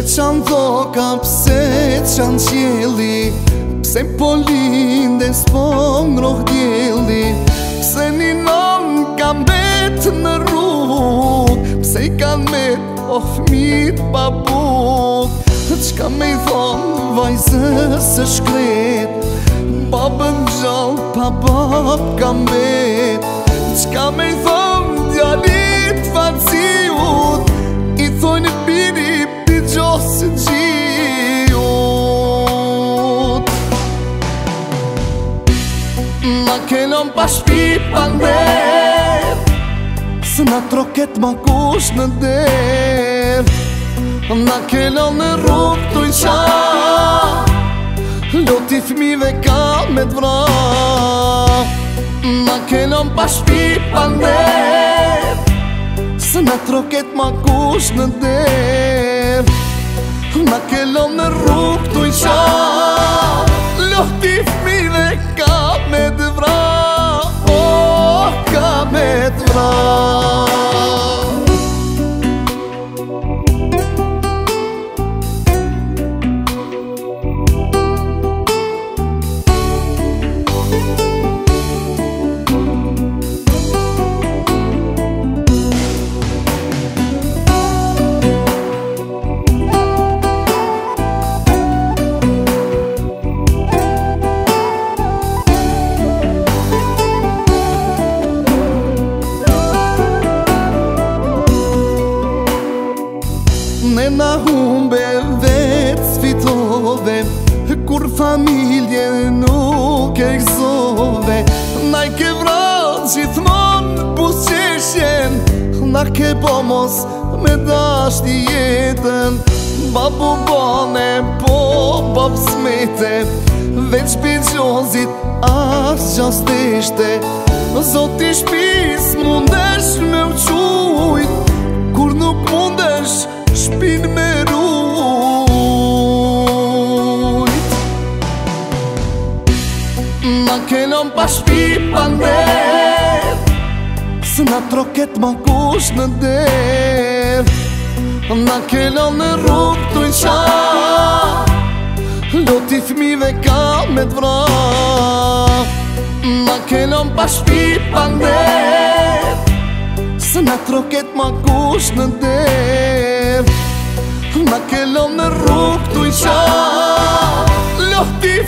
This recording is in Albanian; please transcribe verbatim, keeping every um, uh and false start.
qanë dhoka, pse qanë qjeli, pse po linde s'po ngroh djeli, pse një non ka mbet në rrug, pse i kanë met o fmit pa buk. Qka me i thonë vajzës së shkret, babën gjallë pa bab ka mbet. Qka me i thonë djalit faciut, i thonë biri pi gjosë gjiut. Ma kenon pa shpi pa nder, së na troket ma kush në der. Na kenon në rrug t'u i qa, loti fmive ka me t'vra. Na kenon pa shpi pa nder, së na troket ma kush në der. Na kenon në rrug t'u i qa, loti fmive ka me t'vra. Oh, ka me t'vra. Ne na humbe vetë sfitove, kur familje nuk e gëzove. Na i ke vrat gjithmon busqeshjen, na ke pomos me dasht i jetën. Babu bane po bab smete, veç pi gjozit as gjas deshte. Zoti shpis mundesh me uqujt, kur nuk mundesh shpin me rujt. Na kenon pa shpi pa nder, së na troket ma kush në der. Na kenon në rrug t'u i qa, loti fmive ka me t'vra. Na kenon pa shpi pa nder, së na troket ma kush në der. Na kenon në rrug t'u i qa, loti